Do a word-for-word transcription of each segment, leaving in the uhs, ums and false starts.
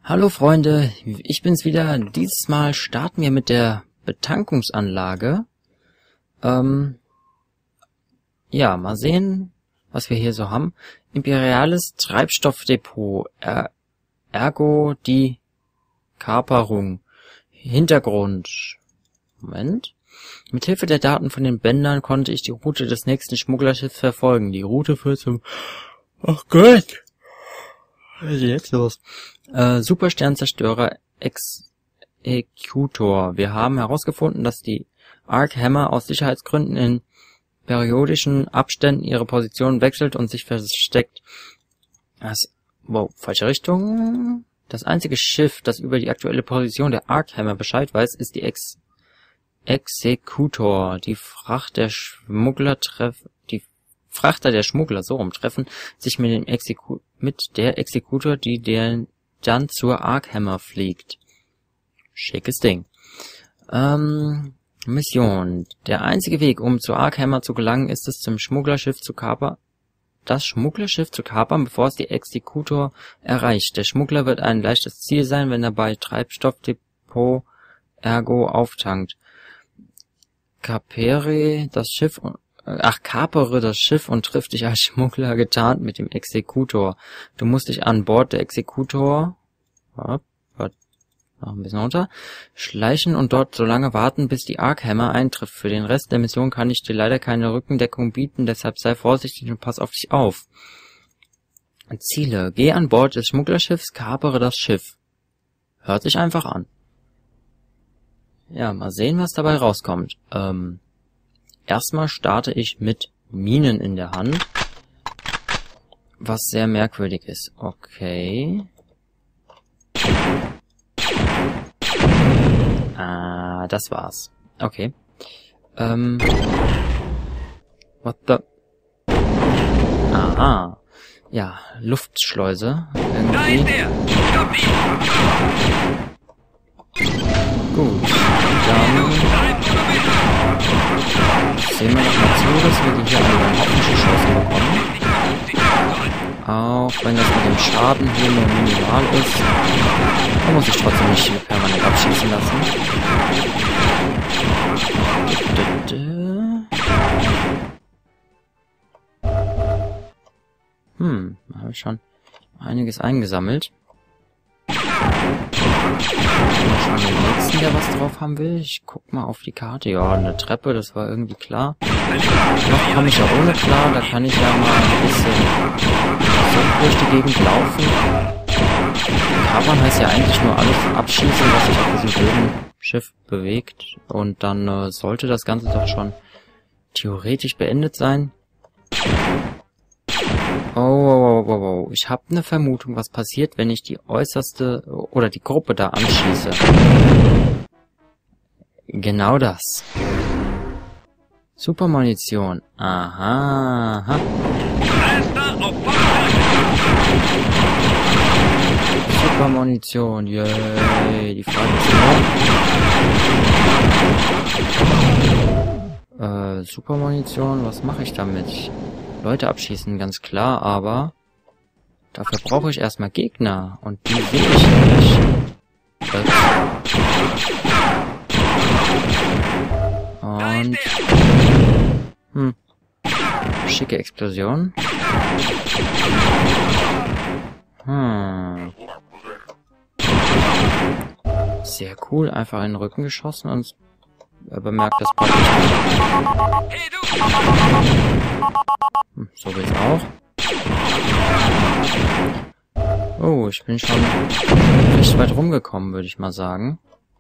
Hallo Freunde, ich bin's wieder. Dieses Mal starten wir mit der Betankungsanlage. Ähm, ja, mal sehen, was wir hier so haben. Imperiales Treibstoffdepot, er, ergo die Kaperung. Hintergrund. Moment. Mithilfe der Daten von den Bändern konnte ich die Route des nächsten Schmugglerschiffs verfolgen. Die Route führt zum... Ach Gott! Was ist jetzt los? Äh, Supersternzerstörer Executor. Wir haben herausgefunden, dass die Arc Hammer aus Sicherheitsgründen in periodischen Abständen ihre Position wechselt und sich versteckt. Das, wow, falsche Richtung. Das einzige Schiff, das über die aktuelle Position der Arc Hammer Bescheid weiß, ist die Ex Executor. Die Fracht der Schmuggler treff, die Frachter der Schmuggler, so rum, treffen sich mit dem Execu mit der Executor, die der dann zur Arc Hammer fliegt. Schickes Ding. Ähm, Mission. Der einzige Weg, um zur Arc Hammer zu gelangen, ist es, zum Schmugglerschiff zu kapern, das Schmugglerschiff zu kapern, bevor es die Executor erreicht. Der Schmuggler wird ein leichtes Ziel sein, wenn er bei Treibstoffdepot ergo auftankt. Kapere das Schiff und Ach, kapere das Schiff und triff dich als Schmuggler getarnt mit dem Executor. Du musst dich an Bord der Executor hopp, hopp, noch ein bisschen runter, schleichen und dort so lange warten, bis die Arc Hammer eintrifft. Für den Rest der Mission kann ich dir leider keine Rückendeckung bieten, deshalb sei vorsichtig und pass auf dich auf. Ziele. Geh an Bord des Schmugglerschiffs, kapere das Schiff. Hört sich einfach an. Ja, mal sehen, was dabei rauskommt. Ähm... Erstmal starte ich mit Minen in der Hand, was sehr merkwürdig ist. Okay. Ah, das war's. Okay. Ähm. What the? Aha. Ja, Luftschleuse. Irgendwie. Gut. Dann sehen wir noch mal zu, dass wir die hier alle beim Haufen geschossen bekommen. Auch wenn das mit dem Schaden hier nur minimal ist, dann muss ich trotzdem nicht hier permanent abschießen lassen. Hm, da habe ich schon einiges eingesammelt. Schon den nächsten, der was drauf haben will. Ich guck mal auf die Karte. Ja, eine Treppe, das war irgendwie klar. Noch komme ich ja ohne klar. Da kann ich ja mal ein bisschen so durch die Gegend laufen. Kapern heißt ja eigentlich nur alles abschießen, was sich auf diesem blöden Schiff bewegt. Und dann äh, sollte das Ganze doch schon theoretisch beendet sein. Oh, oh, oh, oh, oh. Ich habe eine Vermutung, was passiert, wenn ich die äußerste oder die Gruppe da anschieße. Genau das. Supermunition. Aha. Aha. Supermunition. Yay. Die Frage ist nur... Äh, Supermunition, was mache ich damit? Leute abschießen, ganz klar, aber dafür brauche ich erstmal Gegner und die sehe ich nicht. Und hm, schicke Explosion. Hm. Sehr cool, einfach in den Rücken geschossen und er bemerkt das praktisch nicht. Hm, so geht's auch. Oh, ich bin schon recht weit rumgekommen, würde ich mal sagen.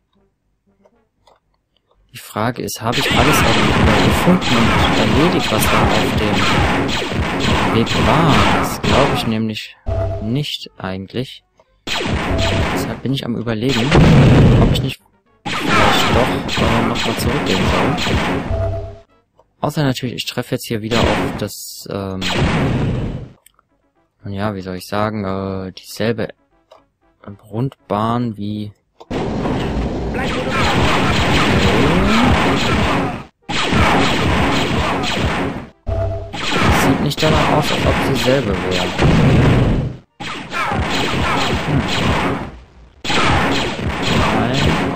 Die Frage ist, habe ich alles gefunden und erledigt, was da auf dem Weg war? Das glaube ich nämlich nicht eigentlich. Deshalb bin ich am Überlegen, ob ich nicht vielleicht doch äh, nochmal zurückgehen soll. Außer natürlich, ich treffe jetzt hier wieder auf das, ähm, ja, wie soll ich sagen, äh, dieselbe Rundbahn wie... Okay. Sieht nicht danach aus, als ob sie selber wäre. Hm.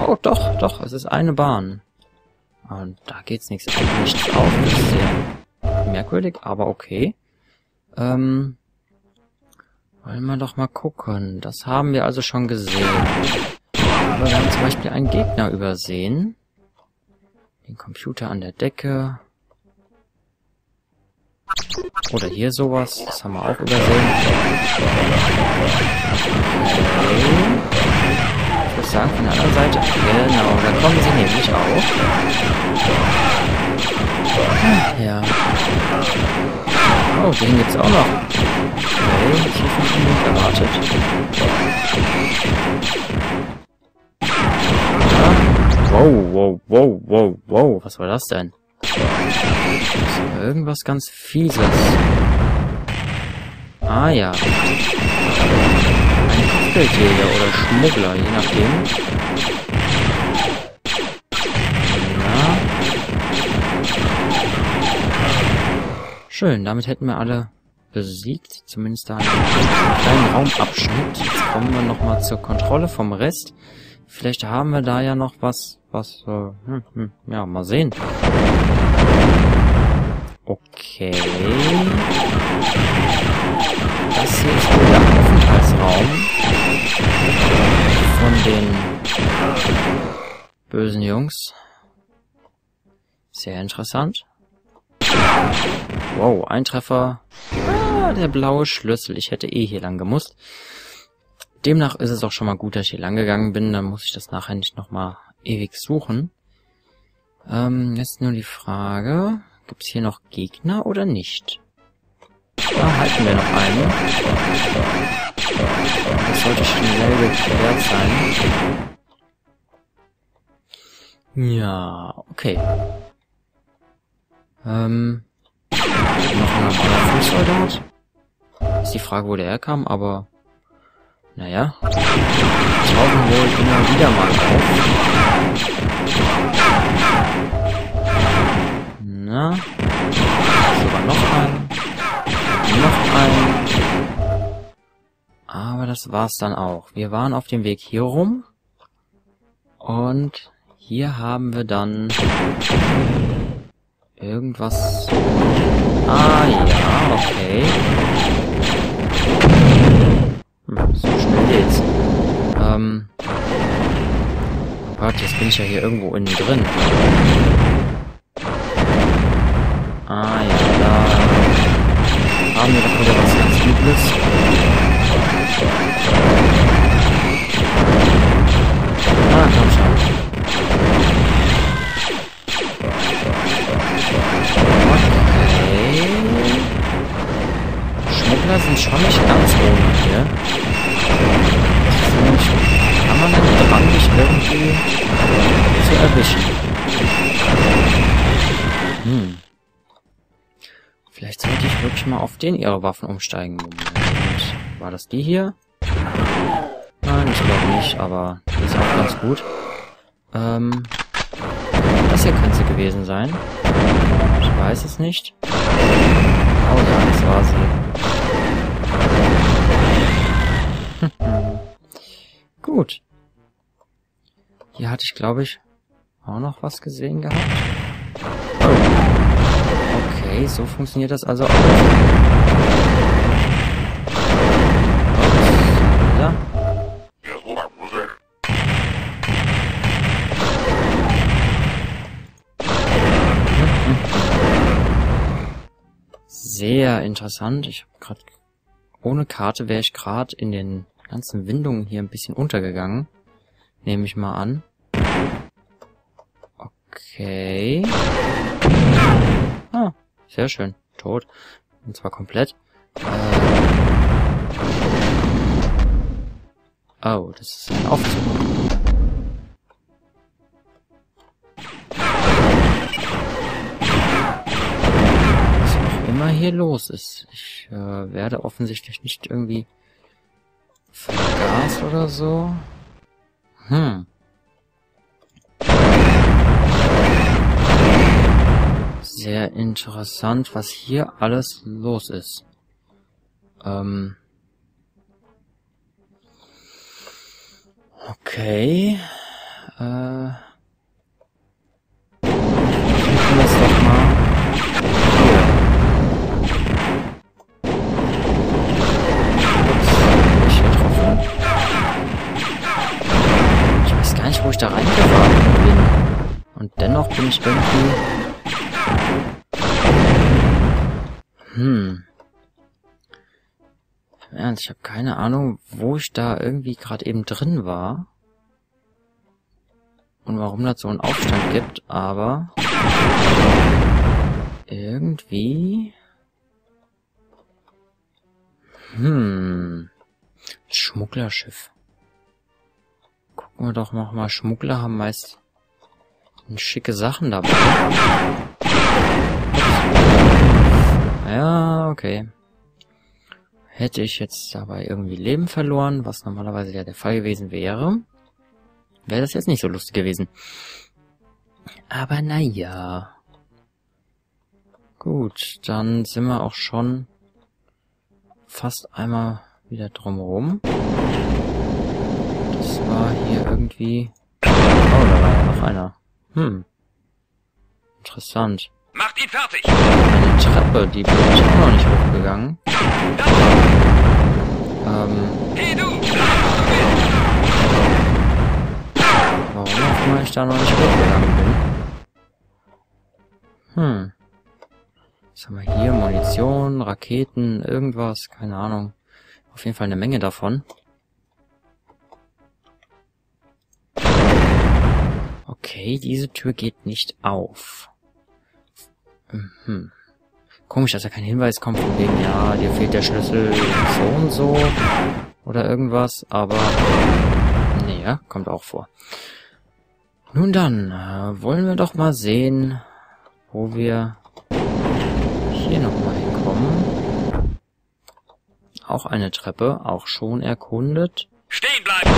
Oh, doch, doch, es ist eine Bahn. Und da geht's nichts, nichts auf. Das ist sehr merkwürdig, aber okay. Ähm, wollen wir doch mal gucken. Das haben wir also schon gesehen. Aber wir haben zum Beispiel einen Gegner übersehen. Den Computer an der Decke. Oder hier sowas. Das haben wir auch übersehen. Okay. Ich würde sagen, von der anderen Seite. Genau, da kommen sie nämlich auch. Ja. Oh, den gibt's auch noch. Okay, das habe ich nicht erwartet. Ja. Wow, wow, wow, wow, wow. Was war das denn? Das ist irgendwas ganz Fieses. Ah ja. Ein Kopfgeldjäger oder Schmuggler, je nachdem. Na. Schön, damit hätten wir alle besiegt. Zumindest da einen kleinen Raumabschnitt. Jetzt kommen wir nochmal zur Kontrolle vom Rest. Vielleicht haben wir da ja noch was, was, äh, hm, hm, ja, mal sehen. Okay. Das hier ist wohl der Aufenthaltsraum von den bösen Jungs. Sehr interessant. Wow, ein Treffer. Ah, der blaue Schlüssel. Ich hätte eh hier lang gemusst. Demnach ist es auch schon mal gut, dass ich hier lang gegangen bin. Dann muss ich das nachher nicht nochmal ewig suchen. Ähm, jetzt nur die Frage, gibt es hier noch Gegner oder nicht? Da halten wir noch eine. Das sollte schnell geklärt sein. Ja, okay. Ähm, noch ein normaler Fußsoldat. Ist die Frage, wo der herkam, aber naja. Tauchen wohl immer wieder mal auf. Na. Sogar noch ein. Noch ein. Aber das war's dann auch. Wir waren auf dem Weg hier rum. Und hier haben wir dann irgendwas. Ah ja, okay. Hm, so schnell geht's. Ähm. Oh Gott, jetzt bin ich ja hier irgendwo innen drin. Ah ja, da haben wir doch wieder was ganz Übles. Ah, komm schon. Okay. Schmuggler sind schon nicht ganz ohne hier. Kann man denn dran, dich irgendwie zu erwischen? Hm. Vielleicht sollte ich wirklich mal auf den ihre Waffen umsteigen. Moment. War das die hier? Nein, ich glaube nicht, aber die ist auch ganz gut. Ähm, das hier könnte sie gewesen sein. Ich weiß es nicht. Oh ja, das war sie. Gut. Hier hatte ich, glaube ich, auch noch was gesehen gehabt. Oh. Okay, so funktioniert das also auch. Ja. Sehr interessant. Ich habe gerade ohne Karte wäre ich gerade in den ganzen Windungen hier ein bisschen untergegangen. Nehme ich mal an. Okay. Ah, sehr schön. Tot. Und zwar komplett. Äh oh, das ist ein Aufzug. Was auch immer hier los ist. Ich äh, werde offensichtlich nicht irgendwie vergast oder so. Hm. Sehr interessant, was hier alles los ist. Ähm. Okay. Äh... Versuchen wir es doch mal. Hier. Ups, bin ich getroffen. Ich weiß gar nicht, wo ich da reingefahren bin. Und dennoch bin ich irgendwie... Hm. Im Ernst, ich habe keine Ahnung, wo ich da irgendwie gerade eben drin war. Und warum das so einen Aufstand gibt, aber... Irgendwie... Hm... Schmugglerschiff. Gucken wir doch noch mal. Schmuggler haben meist schicke Sachen dabei. Ja, okay. Hätte ich jetzt dabei irgendwie Leben verloren, was normalerweise ja der Fall gewesen wäre, wäre das jetzt nicht so lustig gewesen. Aber naja. Gut, dann sind wir auch schon fast einmal wieder drumherum. Das war hier irgendwie... Oh, da war ja noch einer. Hm. Interessant. Macht ihn fertig! Eine Treppe, die bin ich auch noch nicht hochgegangen. Ähm... Hey du! Warum auch immer ich da noch nicht hochgegangen bin. Hm. Was haben wir hier? Munition, Raketen, irgendwas, keine Ahnung. Auf jeden Fall eine Menge davon. Okay, diese Tür geht nicht auf. Mhm. Komisch, dass da kein Hinweis kommt von wegen, ja, dir fehlt der Schlüssel so und so. Oder irgendwas, aber... Nee, ja, kommt auch vor. Nun dann, äh, wollen wir doch mal sehen, wo wir hier nochmal hinkommen. Auch eine Treppe, auch schon erkundet. Stehen bleiben!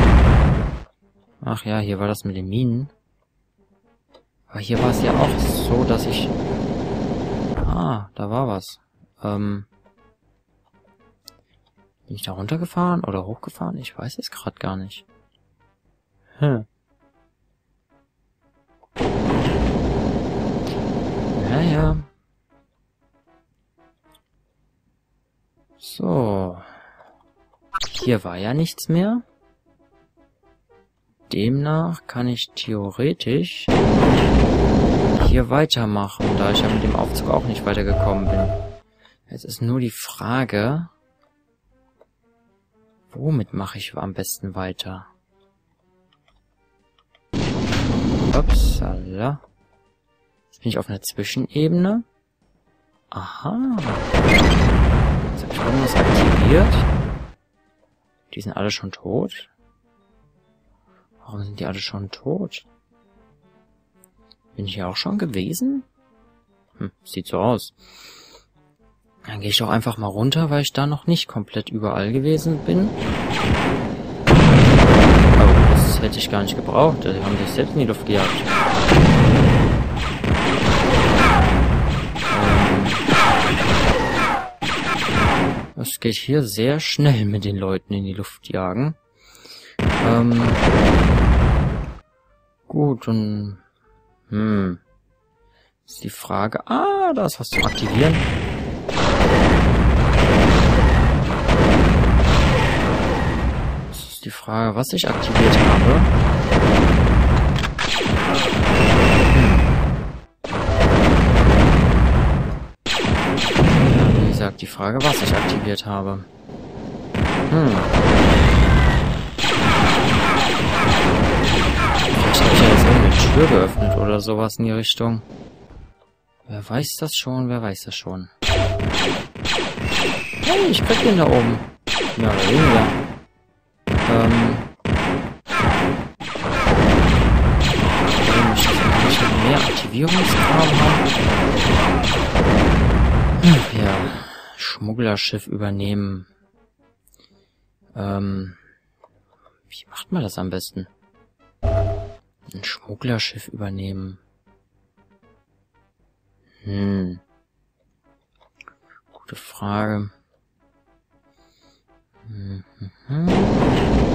Ach ja, hier war das mit den Minen. Aber hier war es ja auch so, dass ich... Ah, da war was. Ähm... Bin ich da runtergefahren oder hochgefahren? Ich weiß es gerade gar nicht. Hm. Naja. So. Hier war ja nichts mehr. Demnach kann ich theoretisch hier weitermachen, da ich ja mit dem Aufzug auch nicht weitergekommen bin. Jetzt ist nur die Frage, womit mache ich am besten weiter? Upsala. Jetzt bin ich auf einer Zwischenebene. Aha. Jetzt habe ich irgendwas aktiviert. Die sind alle schon tot. Warum sind die alle schon tot? Bin ich hier auch schon gewesen? Hm, sieht so aus. Dann gehe ich doch einfach mal runter, weil ich da noch nicht komplett überall gewesen bin. Oh, das hätte ich gar nicht gebraucht. Die haben sich selbst in die Luft gejagt. Es ähm, geht hier sehr schnell mit den Leuten in die Luft jagen. Ähm, gut, und... Hm. Ist die Frage... Ah, da ist was zum Aktivieren. Das ist die Frage, was ich aktiviert habe. Hm. Ja, wie gesagt, die Frage, was ich aktiviert habe. Hm. Vielleicht habe ich ja jetzt irgendeine Tür geöffnet oder sowas in die Richtung. Wer weiß das schon? Wer weiß das schon? Hey, ich krieg den da oben. Mehr oder weniger. Ähm. Warum ich das eigentlich noch mehr Aktivierungskram habe? Ach ja. Schmugglerschiff übernehmen. Ähm. Wie macht man das am besten? Ein Schmugglerschiff übernehmen. Hm. Gute Frage. Hm, hm, hm.